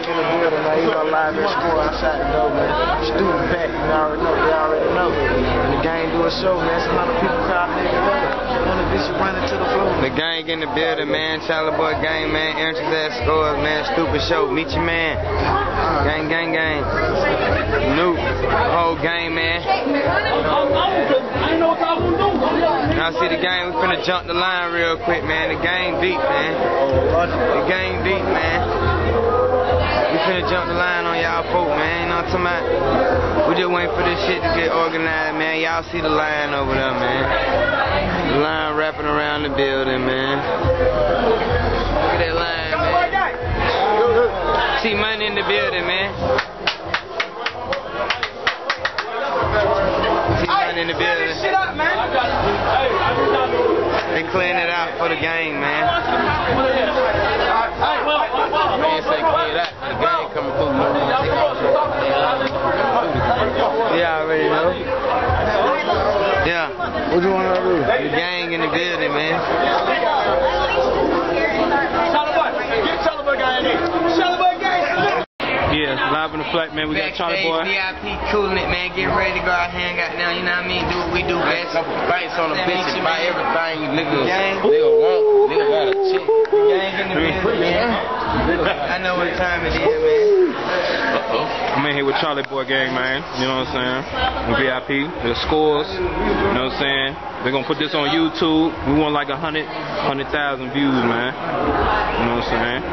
back in the building, man. You know, live at school outside the door, man. Student pack, you already know, they already know. And the gang do a show, man. Some other people crowd niggas up. On the bitch running to the floor. The gang in the building, man. Charlie Boy gang, man. Entrance at scores, man. Stupid show. Meet your man. Gang, gang, gang. Noob. Whole gang, man. Now see the gang, we finna jump the line real quick, man. The gang deep, man. The gang deep, man. We finna jump the line on y'all folk, man. You know what I'm talking about? We just waiting for this shit to get organized, man. Y'all see the line over there, man. The line wrapping around the building, man. Look at that line, man. See money in the building, man. See money in the building. They clean it out for the gang, man. Man say clean it out for the gang coming through. Yeah, I already know. Yeah. What you want to do? The gang in the building, man. Yeah, live in the flat, man. We got Charlie Boy. VIP cooling it, man. Getting ready to go out here and got down, you know what I mean? Do what we do best. Couple fights on the bitch and buy everything you niggas Gang. want. Nigga got a chick. Gang in the building, man. I know what time it is, man. I'm in here with Charlie Boy gang, man. You know what I'm saying? VIP, the scores. You know what I'm saying? They're gonna put this on YouTube. We want like 100,000 views, man. You know what I'm saying?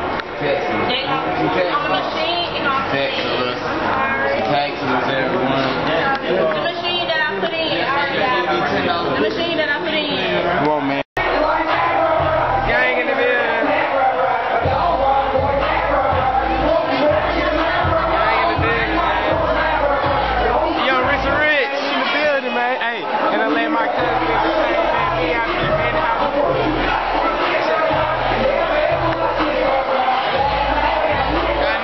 Taxes, everyone. The machine that I put in, the machine that I put in. Come on, man. Gang in the building. Gang in the building, man. Young Rich and Rich in the building, man. Hey, and I let my cousin get the same, man. Be out there, man. Got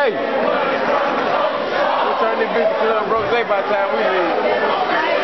We'll turn this bitch to Club Rose by the time we leave.